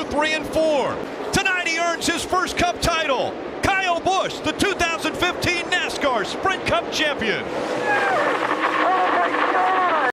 3 and 4. Tonight he earns his first Cup title. Kyle Busch, the 2015 NASCAR Sprint Cup champion.